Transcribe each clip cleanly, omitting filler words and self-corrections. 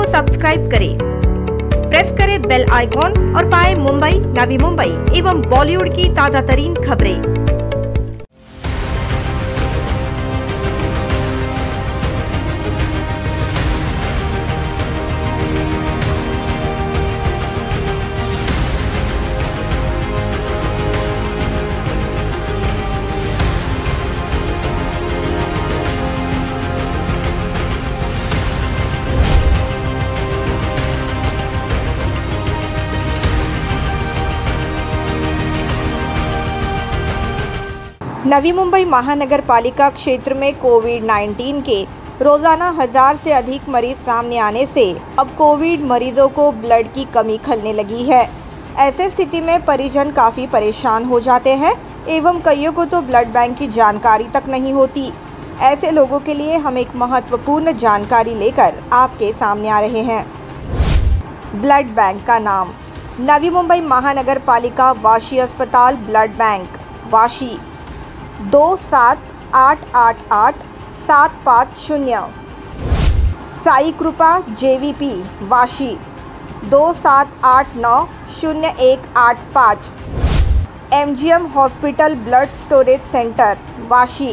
Subscribe करें, press करें bell icon और पाएं मुंबई, नवी मुंबई एवं बॉलीवुड की ताजा तरीन खबरें। नवी मुंबई महानगर पालिका क्षेत्र में कोविड-19 के रोजाना 1000 से अधिक मरीज सामने आने से अब कोविड मरीजों को ब्लड की कमी खलने लगी है। ऐसे स्थिति में परिजन काफ़ी परेशान हो जाते हैं एवं कईयों को तो ब्लड बैंक की जानकारी तक नहीं होती। ऐसे लोगों के लिए हम एक महत्वपूर्ण जानकारी लेकर आपके सामने आ रहे हैं। ब्लड बैंक का नाम नवी मुंबई महानगर पालिका वाशी अस्पताल blood bank Vashi 27888750। Sai Kripa JVP Vashi 27890185। MGM hospital blood storage centre Vashi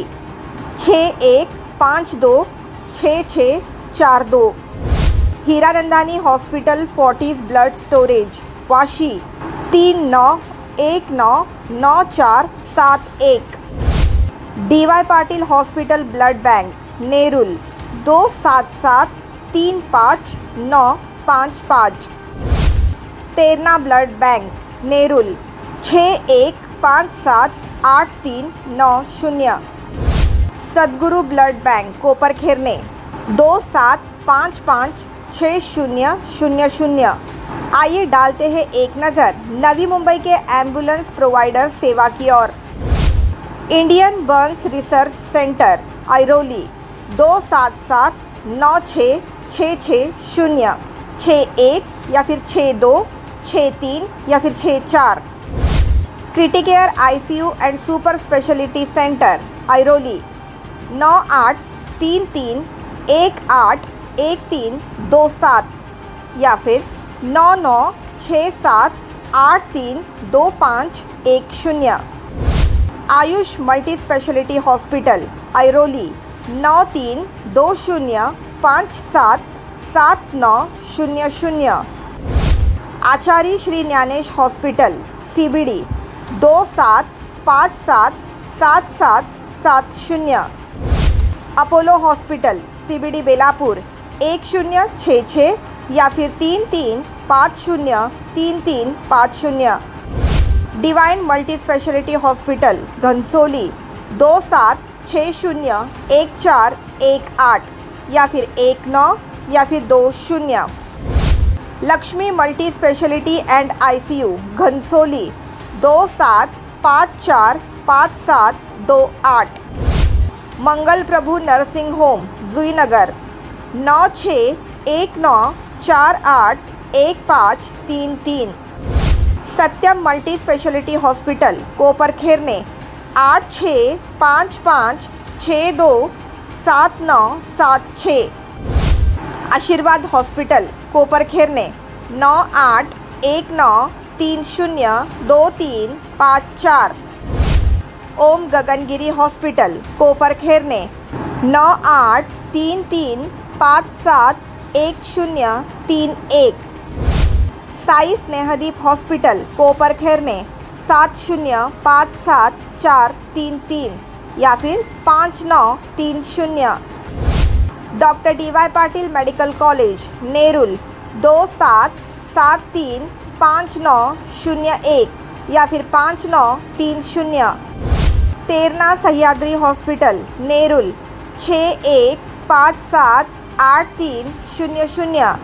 61526642। Hiranandani hospital Fortis blood storage Vashi 39199471। DY Patil hospital blood bank Nerul 27735955। Terna blood bank Nerul 61578390। Sadguru blood bank Koparkhairane 27556000। आइए डालते हैं एक नज़र नवी मुंबई के एम्बुलेंस प्रोवाइडर सेवा की ओर। Indian burns research centre Airoli 2779666061 या फिर 6263 या फिर 64। Criticare ICU and super speciality centre Airoli 9833181327 या फिर 9967832510। Ayush multi speciality hospital Airoli 9320577900। Acharya Shri Dnyanesh hospital CBD 27577770। Apollo hospital CBD Belapur 1066 या फिर 33503350। Divine multi speciality hospital Ghansoli 27601418 या फिर 19 या फिर 20। Lakshmi multi speciality and ICU Ghansoli 27545728। Mangal Prabhu nursing home Juinagar 9619481533। Satyam multi speciality hospital Koparkhairane 8655627976। Ashirwad hospital Koparkhairane 9819302354। Om Gagangiri hospital Koparkhairane 9833571031। Sai Snehdeep hospital Koparkhairane 70574433 या फिर 5930। Doctor DY Patil medical college Nerul 27735901 या फिर 5930। तेरना सह्याद्री हॉस्पिटल नेरुल 61578300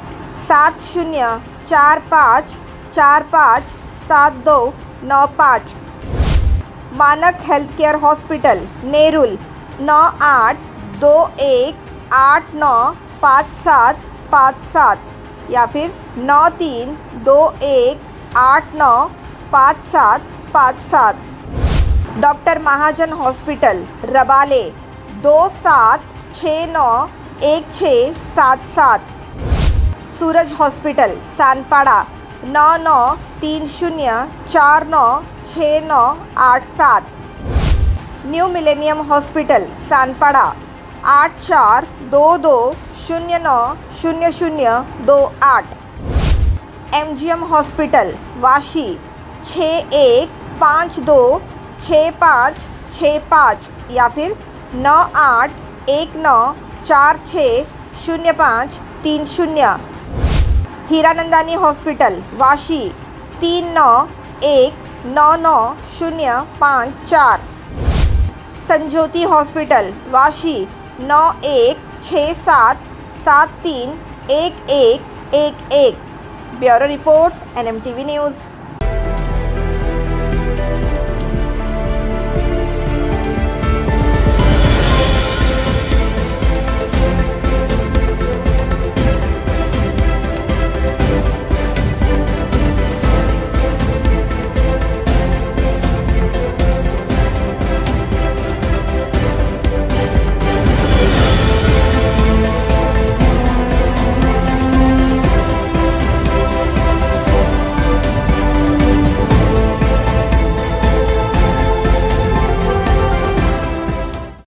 7045457295। मानक हेल्थ केयर हॉस्पिटल नेरुल 9821895757 या फिर 9321895757। Doctor Mahajan hospital Rabale 27691677। Suraj hospital Sanpada 9930496987। New millennium hospital Sanpada 8422090028। MGM hospital Vashi 61526565 या फिर 9819460530। Hiranandani hospital Vashi 39199054। Sanjyoti hospital Vashi 9167731111। Bureau report NMTV news.